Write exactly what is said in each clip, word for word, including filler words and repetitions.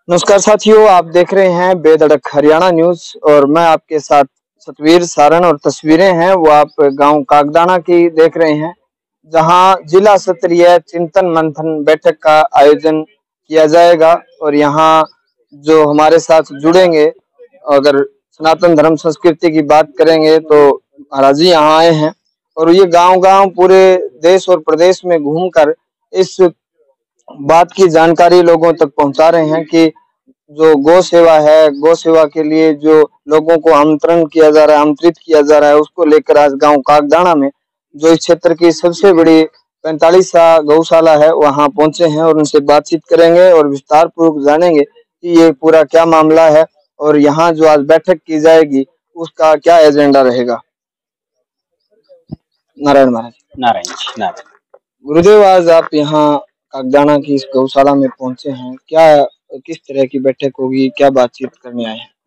नमस्कार साथियों, आप देख रहे हैं बेधड़क हरियाणा न्यूज और मैं आपके साथ सतवीर सारण। और तस्वीरें हैं वो आप गांव कागदाना की देख रहे हैं, जहां जिला स्तरीय चिंतन मंथन बैठक का आयोजन किया जाएगा। और यहां जो हमारे साथ जुड़ेंगे, अगर सनातन धर्म संस्कृति की बात करेंगे तो महाराज जी यहाँ आए हैं और ये गांव-गांव पूरे देश और प्रदेश में घूमकर इस बात की जानकारी लोगों तक पहुंचा रहे हैं कि जो गौ सेवा है, गौ सेवा के लिए जो लोगों को आमंत्रण किया जा रहा है, आमंत्रित किया जा रहा है, उसको लेकर आज गांव कागदाना में जो इस क्षेत्र की सबसे बड़ी पैंतालीस गौशाला है वहां पहुंचे हैं और उनसे बातचीत करेंगे और विस्तार पूर्वक जानेंगे कि ये पूरा क्या मामला है और यहाँ जो आज बैठक की जाएगी उसका क्या एजेंडा रहेगा। नारायण महाराज। नारायण नारायण गुरुदेव, आज आप यहाँ कागदाना की इस गौशाला में पहुंचे हैं, क्या किस तरह की बैठक होगी, क्या बातचीत करने आए हैं?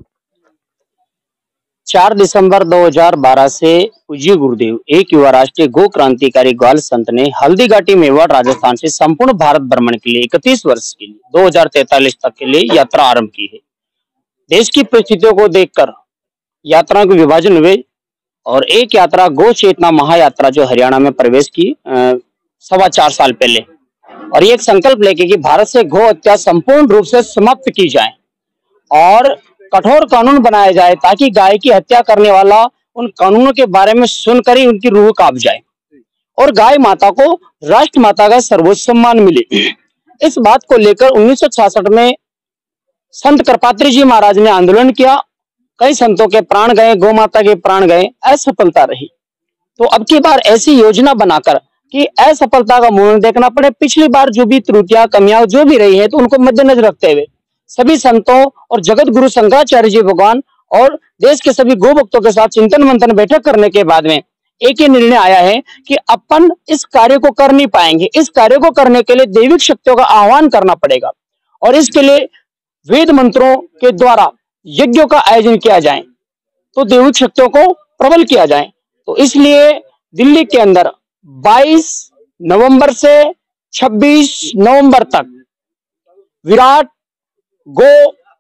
चार दिसंबर दो हज़ार बारह से पूज्य गुरुदेव एक युवा राष्ट्रीय गो क्रांतिकारी ग्वाल संत ने हल्दीघाटी मेवाड़ राजस्थान से संपूर्ण भारत भ्रमण के लिए इकतीस वर्ष के लिए दो हज़ार तैंतालीस तक के लिए यात्रा आरंभ की है। देश की परिस्थितियों को देखकर यात्रा के विभाजन हुए और एक यात्रा गो चेतना महायात्रा जो हरियाणा में प्रवेश की सवा चार साल पहले, और ये एक संकल्प लेके कि भारत से गो हत्या संपूर्ण रूप से समाप्त की जाए और कठोर कानून बनाया जाए ताकि गाय की हत्या करने वाला उन कानूनों के बारे में सुनकर ही उनकी रूह कांप जाए और गाय माता को राष्ट्र माता का सर्वोच्च सम्मान मिले। इस बात को लेकर उन्नीस सौ छियासठ में संत कृपात्री जी महाराज ने आंदोलन किया। कई संतों के प्राण गए, गौ माता के प्राण गए, असफलता रही। तो अब की बार ऐसी योजना बनाकर कि असफलता का मूल्य देखना पड़े, पिछली बार जो भी त्रुटियां कमियां जो भी रही है तो उनको मद्देनजर रखते हुए सभी संतों और जगत गुरु शंकराचार्य जी भगवान और देश के सभी गो भक्तों के साथ चिंतन मंथन बैठक करने के बाद में एक ही निर्णय आया है कि अपन इस कार्य को कर नहीं पाएंगे। इस कार्य को करने के लिए दैविक शक्तियों का आह्वान करना पड़ेगा और इसके लिए वेद मंत्रों के द्वारा यज्ञों का आयोजन किया जाए, तो दैविक शक्तियों को प्रबल किया जाए। तो इसलिए दिल्ली के अंदर बाईस नवंबर से छब्बीस नवंबर तक विराट गो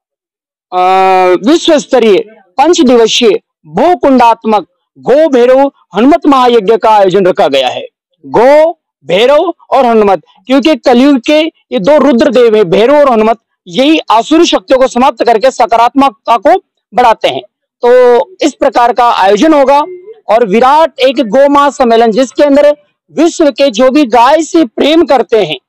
विश्व स्तरीय पंच दिवसीय बहुकुंडात्मक गो भैरव हनुमत महायज्ञ का आयोजन रखा गया है। गो भैरव और हनुमत, क्योंकि कलयुग के ये दो रुद्र देव है, भैरव और हनुमत, यही आसुरी शक्तियों को समाप्त करके सकारात्मकता को बढ़ाते हैं। तो इस प्रकार का आयोजन होगा और विराट एक गो महासम्मेलन जिसके अंदर विश्व के जो भी गाय से प्रेम करते हैं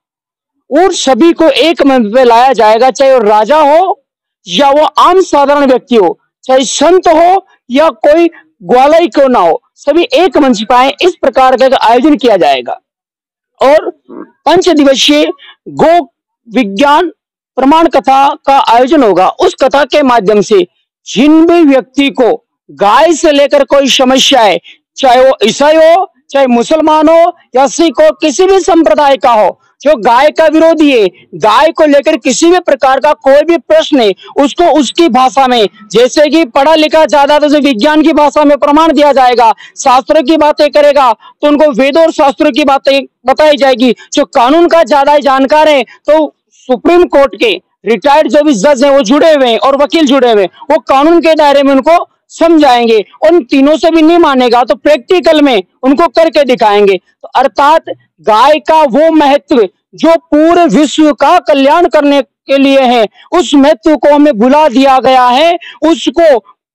उन सभी को एक मंच पे लाया जाएगा, चाहे वो राजा हो या वो आम साधारण व्यक्ति हो, चाहे संत हो या कोई ग्वालाई क्यों ना हो, सभी एक मंच पे आए। इस प्रकार का आयोजन किया जाएगा और पंच दिवसीय गो विज्ञान प्रमाण कथा का आयोजन होगा। उस कथा के माध्यम से जिन भी व्यक्ति को गाय से लेकर कोई समस्या है, चाहे वो ईसाई हो, चाहे मुसलमान हो या सिख हो, किसी भी संप्रदाय का हो, जो गाय का विरोधी है, गाय को लेकर किसी भी प्रकार का कोई भी प्रश्न है, उसको उसकी भाषा में, जैसे कि पढ़ा लिखा ज्यादा तो विज्ञान की भाषा में प्रमाण दिया जाएगा, शास्त्रों की बातें करेगा तो उनको वेदों और शास्त्रों की बातें बताई जाएगी। जो कानून का ज्यादा जानकार है तो सुप्रीम कोर्ट के रिटायर्ड जो भी जज हैं वो जुड़े हुए हैं और वकील जुड़े हुए हैं, वो कानून के दायरे में उनको समझाएंगे। उन तीनों से भी नहीं मानेगा तो प्रैक्टिकल में उनको करके दिखाएंगे। तो अर्थात गाय का वो महत्व जो पूरे विश्व का कल्याण करने के लिए है, उस महत्व को हमें भुला दिया गया है। उसको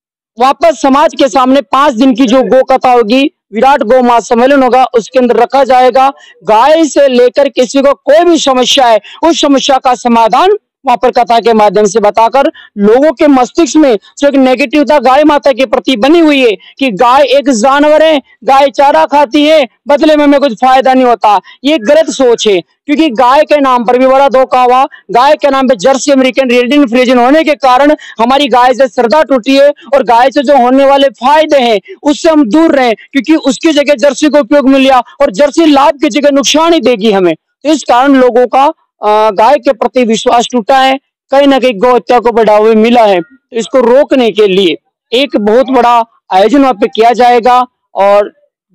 वापस समाज के सामने पांच दिन की जो गो कथा होगी, विराट गौ महासम्मेलन होगा, उसके अंदर रखा जाएगा। गाय से लेकर किसी को कोई भी समस्या है, उस समस्या का समाधान वहां पर कथा के माध्यम से बताकर लोगों के मस्तिष्क में जो एक नेगेटिवता गाय माता के प्रति बनी हुई है कि गाय एक जानवर है, गाय चारा खाती है, बदले में हमें कुछ फायदा नहीं होता, ये गलत सोच है। क्योंकि गाय के नाम पर भी बड़ा धोखा हुआ। गाय के नाम पे जर्सी अमेरिकन रेडियन फ्रीजियन होने के कारण हमारी गाय से श्रद्धा टूटी है और गाय से जो होने वाले फायदे हैं उससे हम दूर रहे, क्योंकि उसकी जगह जर्सी को उपयोग मिल गया और जर्सी लाभ की जगह नुकसान ही देगी हमें। तो इस कारण लोगों का गाय के प्रति विश्वास टूटा है, कहीं ना कहीं गौ हत्या को बढ़ावा मिला है। तो इसको रोकने के लिए एक बहुत बड़ा आयोजन वहां पे किया जाएगा और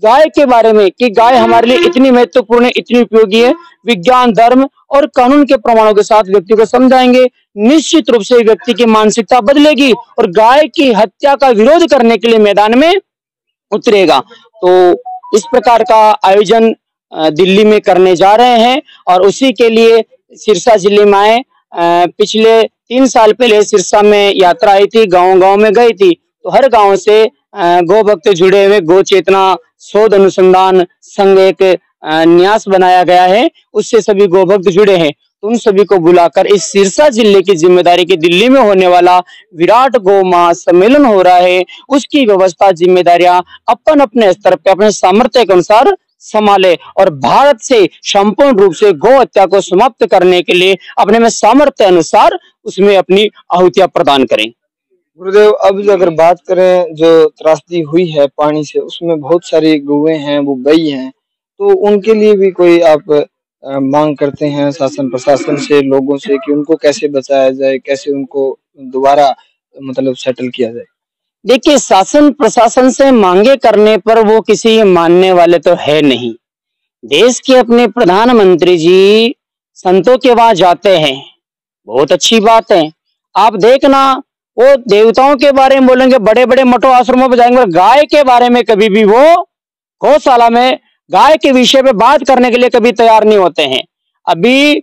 गाय के बारे में कि गाय हमारे लिए इतनी महत्वपूर्ण है, इतनी उपयोगी है, विज्ञान, धर्म और कानून के प्रमाणों के साथ व्यक्ति को समझाएंगे, निश्चित रूप से व्यक्ति की मानसिकता बदलेगी और गाय की हत्या का विरोध करने के लिए मैदान में उतरेगा। तो इस प्रकार का आयोजन दिल्ली में करने जा रहे हैं और उसी के लिए सिरसा जिले में आए। पिछले तीन साल पहले सिरसा में यात्रा आई थी, गांव-गांव में गई थी, तो हर गांव से गौ भक्त जुड़े हुए गौ चेतना शोध अनुसंधान संघ एक न्यास बनाया गया है, उससे सभी गौ भक्त जुड़े हैं। उन सभी को बुलाकर इस सिरसा जिले की जिम्मेदारी की दिल्ली में होने वाला विराट गौ महासम्मेलन हो रहा है, उसकी व्यवस्था जिम्मेदारियां अपन अपने स्तर पर अपने सामर्थ्य के अनुसार संभाले और भारत से संपूर्ण रूप से गौ हत्या को समाप्त करने के लिए अपने में सामर्थ्य अनुसार उसमें अपनी आहुतियां प्रदान करें। गुरुदेव, अब अगर बात करें जो त्रासदी हुई है पानी से, उसमें बहुत सारी गौएं हैं, वो गई हैं, तो उनके लिए भी कोई आप आ, मांग करते हैं शासन प्रशासन से, लोगों से, कि उनको कैसे बचाया जाए, कैसे उनको दोबारा मतलब सेटल किया जाए? देखिए, शासन प्रशासन से मांगे करने पर वो किसी मानने वाले तो है नहीं। देश के अपने प्रधानमंत्री जी संतों के वहां जाते हैं, बहुत अच्छी बात है। आप देखना, वो देवताओं के बारे में बोलेंगे, बड़े बड़े मठों आश्रमों पर जाएंगे, गाय के बारे में कभी भी वो गौशाला में गाय के विषय पे बात करने के लिए कभी तैयार नहीं होते हैं। अभी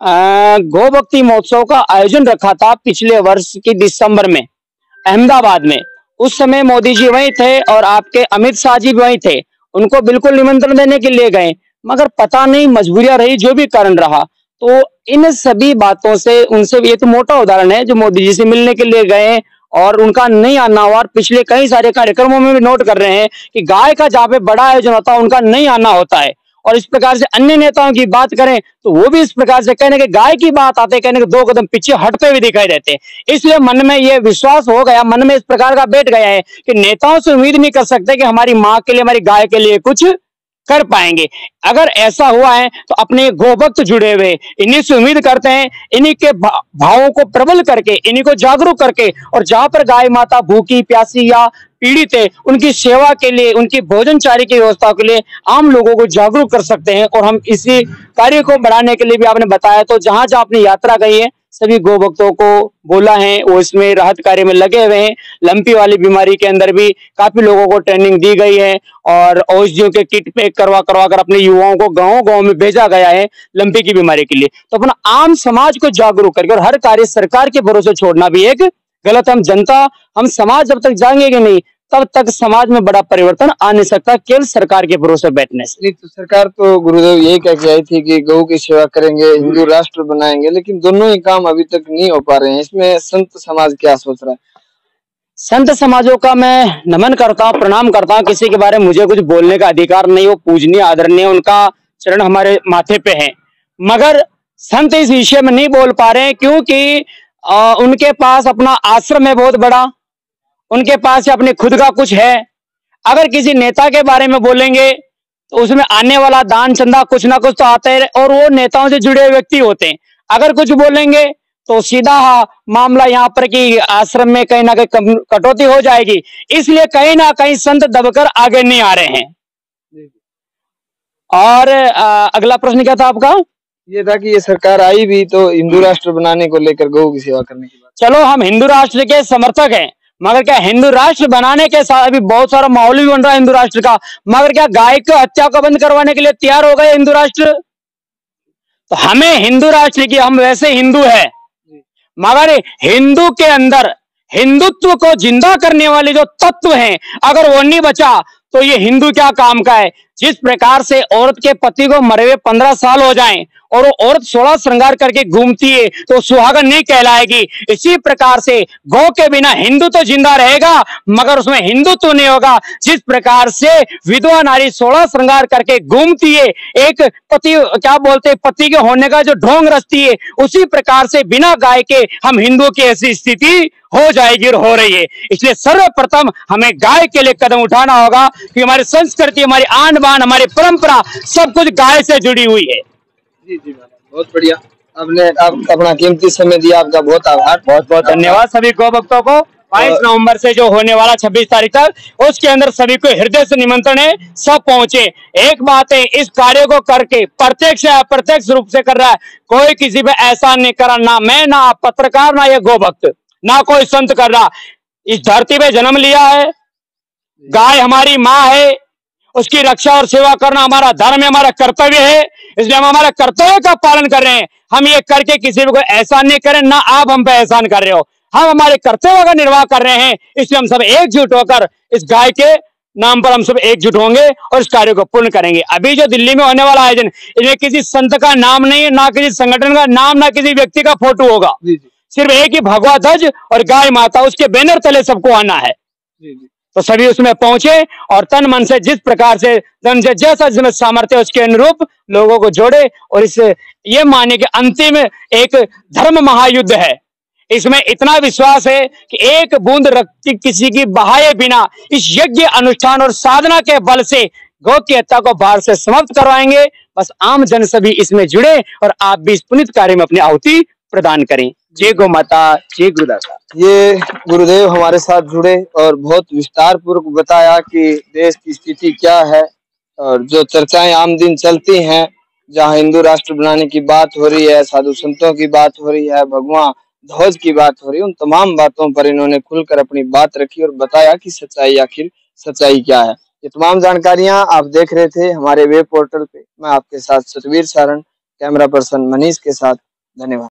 गौ भक्ति महोत्सव का आयोजन रखा था पिछले वर्ष की दिसंबर में अहमदाबाद में, उस समय मोदी जी वहीं थे और आपके अमित शाह जी भी वहीं थे। उनको बिल्कुल निमंत्रण देने के लिए गए, मगर पता नहीं मजबूरियां रही, जो भी कारण रहा, तो इन सभी बातों से उनसे, ये तो मोटा उदाहरण है, जो मोदी जी से मिलने के लिए गए और उनका नहीं आना हुआ। और पिछले कई सारे कार्यक्रमों में भी नोट कर रहे हैं कि गाय का जहाँ पे बड़ा आयोजन होता है उनका नहीं आना होता है। और इस प्रकार से अन्य नेताओं की बात करें तो वो भी इस प्रकार से कहने के गाय की बात आते कहने के दो कदम पीछे हटते हुए दिखाई देते। इसलिए मन में ये विश्वास हो गया, मन में इस प्रकार का बैठ गया है कि नेताओं से उम्मीद नहीं कर सकते कि हमारी माँ के लिए, हमारी गाय के लिए कुछ कर पाएंगे। अगर ऐसा हुआ है तो अपने गोभक्त जुड़े हुए इन्हीं से उम्मीद करते हैं, इन्हीं के भावों को प्रबल करके, इन्हीं को जागरूक करके, और जहां पर गाय माता भूखी प्यासी या पीड़ित है, उनकी सेवा के लिए, उनकी भोजन चारी की व्यवस्था के लिए आम लोगों को जागरूक कर सकते हैं। और हम इसी कार्य को बढ़ाने के लिए भी आपने बताया, तो जहां जहां अपनी यात्रा गई है सभी गो भक्तों को बोला है, वो इसमें राहत कार्य में लगे हुए हैं। लंपी वाली बीमारी के अंदर भी काफी लोगों को ट्रेनिंग दी गई है और औषधियों के किट पैक करवा करवा कर अपने युवाओं को गांव गांव में भेजा गया है लंपी की बीमारी के लिए। तो अपना आम समाज को जागरूक करके, और हर कार्य सरकार के भरोसे छोड़ना भी एक गलत। हम जनता, हम समाज जब तक जाएंगे नहीं तब तक समाज में बड़ा परिवर्तन आ नहीं सकता केवल सरकार के भरोसे बैठने से। तो सरकार तो गुरुदेव यही कह के आई थी कि गौ की सेवा करेंगे, हिंदू राष्ट्र बनाएंगे, लेकिन दोनों ही काम अभी तक नहीं हो पा रहे हैं। इसमें संत समाज क्या सोच रहा है? संत समाजों का मैं नमन करता हूँ, प्रणाम करता हूँ। किसी के बारे में मुझे कुछ बोलने का अधिकार नहीं, वो पूजनीय आदरणीय, उनका चरण हमारे माथे पे है। मगर संत इस विषय में नहीं बोल पा रहे हैं क्योंकि आ, उनके पास अपना आश्रम है बहुत बड़ा, उनके पास अपने खुद का कुछ है। अगर किसी नेता के बारे में बोलेंगे तो उसमें आने वाला दान चंदा कुछ ना कुछ तो आता है, और वो नेताओं से जुड़े व्यक्ति होते हैं। अगर कुछ बोलेंगे तो सीधा मामला यहाँ पर कि आश्रम में कहीं ना कहीं कटौती हो जाएगी। इसलिए कहीं ना कहीं संत दबकर आगे नहीं आ रहे हैं। और आ, अगला प्रश्न क्या था आपका? ये था कि ये सरकार आई भी तो हिंदू राष्ट्र बनाने को लेकर गौ की सेवा करने की बात। चलो, हम हिंदू राष्ट्र के समर्थक हैं, मगर क्या हिंदू राष्ट्र बनाने के साथ अभी बहुत सारा माहौल भी बन रहा है हिंदू राष्ट्र का, मगर क्या गाय को हत्या को बंद करवाने के लिए तैयार हो गए हिंदू राष्ट्र? तो हमें हिंदू राष्ट्र की, हम वैसे हिंदू है, मगर हिंदू के अंदर हिंदुत्व को जिंदा करने वाले जो तत्व हैं, अगर वो नहीं बचा तो ये हिंदू क्या काम का है? जिस प्रकार से औरत के पति को मरे हुए पंद्रह साल हो जाएं और वो औरत सोलह श्रृंगार करके घूमती है तो सुहागन नहीं कहलाएगी। इसी प्रकार से गौ के बिना हिंदू तो जिंदा रहेगा मगर उसमें हिंदुत्व नहीं होगा। जिस प्रकार से विधवा नारी सोलह श्रृंगार करके घूमती है, एक पति क्या बोलते हैं पति के होने का जो ढोंग रचती है, उसी प्रकार से बिना गाय के हम हिंदुओं की ऐसी स्थिति हो जाएगी और हो रही है। इसलिए सर्वप्रथम हमें गाय के लिए कदम उठाना होगा कि हमारी संस्कृति, हमारी आन बान, हमारी परंपरा सब कुछ गाय से जुड़ी हुई है। जी जी बहुत बढ़िया, आपने आप अपना कीमती समय दिया, आपका बहुत आभार। बहुत बहुत धन्यवाद सभी गौ भक्तों को। बाईस नवंबर से जो होने वाला छब्बीस तारीख तक, उसके अंदर सभी को हृदय से निमंत्रण है, सब पहुंचे। एक बात है, इस कार्य को करके प्रत्यक्ष या अप्रत्यक्ष रूप से कर रहा है, कोई किसी पे एहसान नहीं करा, ना मैं, ना आप पत्रकार, ना ये गोभक्त, ना कोई संत कर रहा। इस धरती पे जन्म लिया है, गाय हमारी माँ है, उसकी रक्षा और सेवा करना हमारा धर्म है, हमारा कर्तव्य है, इसलिए हम हमारे कर्तव्य का पालन कर रहे हैं। हम ये करके किसी को एहसान नहीं करें, ना आप हम पे एहसान कर रहे हो, हम हमारे कर्तव्य का निर्वाह कर रहे हैं। इसलिए हम सब एकजुट होकर इस गाय के नाम पर हम सब एकजुट होंगे और इस कार्य को पूर्ण करेंगे। अभी जो दिल्ली में होने वाला आयोजन, इसमें किसी संत का नाम नहीं है, ना किसी संगठन का नाम, ना किसी व्यक्ति का फोटो होगा, सिर्फ एक ही भगवा ध्वज और गाय माता, उसके बैनर तले सबको आना है। तो सभी उसमें पहुंचे और तन मन से, जिस प्रकार से तन से जैसा जिसमें सामर्थ्य, उसके अनुरूप लोगों को जोड़े और इस ये माने कि अंतिम एक धर्म महायुद्ध है। इसमें इतना विश्वास है कि एक बूंद रक्त किसी की बहाए बिना इस यज्ञ अनुष्ठान और साधना के बल से गौ की हत्या को बाहर से समाप्त करवाएंगे। बस आम जन सभी इसमें जुड़े और आप भी इस पुनित कार्य में अपनी आहुति प्रदान करें। जय गौ माता, जय गुरुदाता। ये गुरुदेव हमारे साथ जुड़े और बहुत विस्तार पूर्वक बताया कि देश की स्थिति क्या है और जो चर्चाएं आम दिन चलती हैं, जहां हिंदू राष्ट्र बनाने की बात हो रही है, साधु संतों की बात हो रही है, भगवान ध्वज की बात हो रही है, उन तमाम बातों पर इन्होंने खुलकर अपनी बात रखी और बताया कि सच्चाई आखिर सच्चाई क्या है। ये तमाम जानकारियां आप देख रहे थे हमारे वेब पोर्टल पे। मैं आपके साथ सतवीर सारण, कैमरा पर्सन मनीष के साथ। धन्यवाद।